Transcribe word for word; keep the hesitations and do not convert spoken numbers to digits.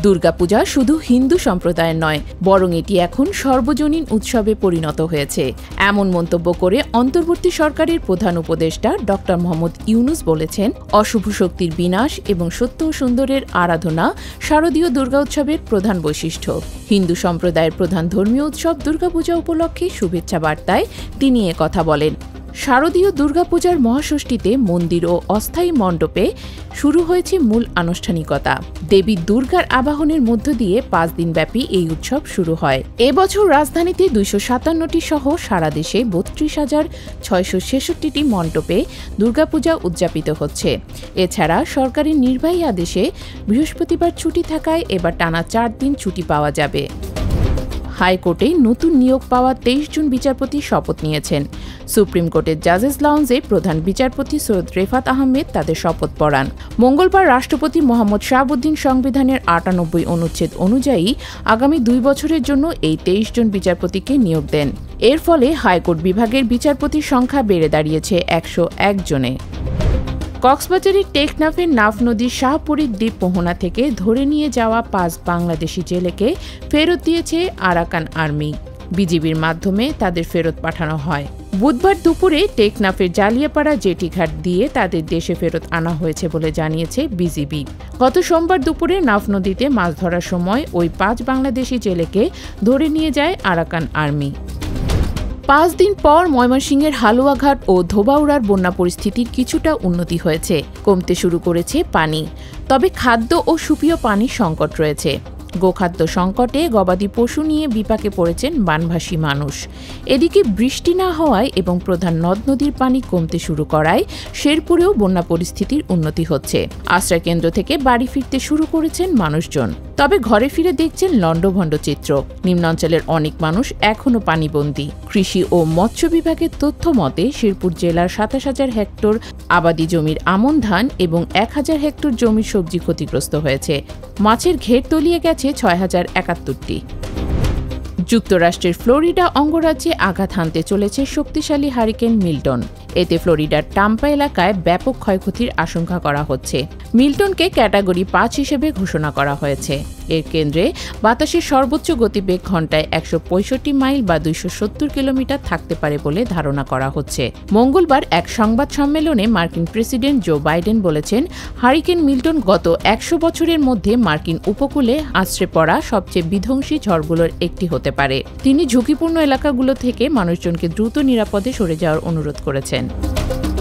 দুর্গাপূজা শুধু হিন্দু সম্প্রদায়ের নয়, বরং এটি এখন সর্বজনীন উৎসবে পরিণত হয়েছে। এমন মন্তব্য করে অন্তর্বর্তী সরকারের প্রধান উপদেষ্টা ডক্টর মোহাম্মদ ইউনুস বলেছেন, অশুভ শক্তির বিনাশ এবং সত্য ও সুন্দরের আরাধনা শারদীয় দুর্গা উৎসবের প্রধান বৈশিষ্ট্য। হিন্দু সম্প্রদায়ের প্রধান ধর্মীয় উৎসব দুর্গাপূজা উপলক্ষে শুভেচ্ছা বার্তায় তিনি একথা বলেন। শারদীয় দুর্গাপূজার মহাষষ্ঠীতে মন্দির ও অস্থায়ী মণ্ডপে শুরু হয়েছে মূল আনুষ্ঠানিকতা। দেবী দুর্গার আবাহনের মধ্য দিয়ে পাঁচ দিনব্যাপী এই উৎসব শুরু হয়। এবছর রাজধানীতে দুইশো সাতান্নটি সহ সারা দেশে বত্রিশ হাজার ছয়শো ছেষট্টিটি মণ্ডপে দুর্গাপূজা উদযাপিত হচ্ছে। এছাড়া সরকারি নির্বাহী আদেশে বৃহস্পতিবার ছুটি থাকায় এবার টানা চার দিন ছুটি পাওয়া যাবে। হাইকোর্টে নতুন নিয়োগ পাওয়া তেইশ জন বিচারপতি শপথ নিয়েছেন। সুপ্রিম কোর্টের জাজেস লাউঞ্জে প্রধান বিচারপতি সৈয়দ রেফাত আহমেদ তাদের শপথ পড়ান। মঙ্গলবার রাষ্ট্রপতি মোহাম্মদ শাহাবুদ্দিন সংবিধানের আটানব্বই অনুচ্ছেদ অনুযায়ী আগামী দুই বছরের জন্য এই তেইশ জন বিচারপতিকে নিয়োগ দেন। এর ফলে হাইকোর্ট বিভাগের বিচারপতির সংখ্যা বেড়ে দাঁড়িয়েছে একশো এক জনে। কক্সবাজারের টেকনাফের নাফ নদীর শাহপুরীর দ্বীপ মোহনা থেকে ধরে নিয়ে যাওয়া পাঁচ বাংলাদেশি জেলেকে ফেরত দিয়েছে আরাকান আর্মি। বিজিবির মাধ্যমে তাদের ফেরত পাঠানো হয়। বুধবার দুপুরে টেকনাফের জালিয়াপাড়া জেটিঘাট দিয়ে তাদের দেশে ফেরত আনা হয়েছে বলে জানিয়েছে বিজিবি। গত সোমবার দুপুরে নাফ নদীতে মাছ ধরার সময় ওই পাঁচ বাংলাদেশি জেলেকে ধরে নিয়ে যায় আরাকান আর্মি। পাঁচ দিন পর ময়মনসিংহের হালুয়াঘাট ও ধোবাউড়ার বন্যা পরিস্থিতির কিছুটা উন্নতি হয়েছে। কমতে শুরু করেছে পানি, তবে খাদ্য ও সুপেয় পানির সংকট রয়েছে। গোখাদ্য সংকটে গবাদি পশু নিয়ে বিপাকে পড়েছেন বানভাসী মানুষ। এদিকে বৃষ্টি না হওয়ায় এবং প্রধান নদ নদীর পানি কমতে শুরু করায় শেরপুরেও বন্যা পরিস্থিতির উন্নতি হচ্ছে। আশ্রয়কেন্দ্র থেকে বাড়ি ফিরতে শুরু করেছেন মানুষজন, তবে ঘরে ফিরে দেখছেন লণ্ডভণ্ড চিত্র। নিম্নাঞ্চলের অনেক মানুষ এখনও পানিবন্দী। কৃষি ও মৎস্য বিভাগের তথ্য মতে শেরপুর জেলার সাতাশ হাজার হেক্টর আবাদি জমির আমন ধান এবং এক হাজার হেক্টর জমির সবজি ক্ষতিগ্রস্ত হয়েছে। মাছের ঘের তলিয়ে গেছে ছয় হাজার একাত্তরটি। যুক্তরাষ্ট্রের ফ্লোরিডা অঙ্গরাজ্যে আঘাত হানতে চলেছে শক্তিশালী হারিকেন মিল্টন। এতে ফ্লোরিডার টাম্পা এলাকায় ব্যাপক ক্ষয়ক্ষতির আশঙ্কা করা হচ্ছে। মিল্টনকে ক্যাটাগরি পাঁচ হিসেবে ঘোষণা করা হয়েছে। এর কেন্দ্রে বাতাসের সর্বোচ্চ গতিবেগ ঘন্টায় একশো পঁয়ষট্টি মাইল বা দুইশো সত্তর কিলোমিটার থাকতে পারে বলে ধারণা করা হচ্ছে। মঙ্গলবার এক সংবাদ সম্মেলনে মার্কিন প্রেসিডেন্ট জো বাইডেন বলেছেন, হারিকেন মিল্টন গত একশো বছরের মধ্যে মার্কিন উপকূলে আছড়ে পড়া সবচেয়ে বিধ্বংসী ঝড়গুলোর একটি হতে পারে। তিনি ঝুঁকিপূর্ণ এলাকাগুলো থেকে মানুষজনকে দ্রুত নিরাপদে সরে যাওয়ার অনুরোধ করেছেন।